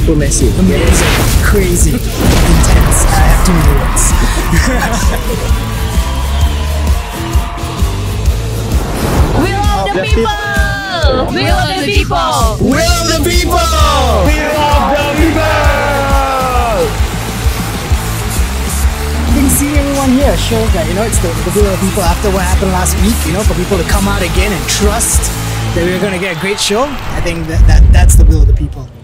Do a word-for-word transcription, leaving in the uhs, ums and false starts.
super messy, amazing, crazy, intense. I have too many words. We love the people! We love the people! We love the people! We love the people! I think seeing everyone here shows that, you know, it's the, the will of the people after what happened last week, you know, for people to come out again and trust that we're going to get a great show. I think that, that that's the will of the people.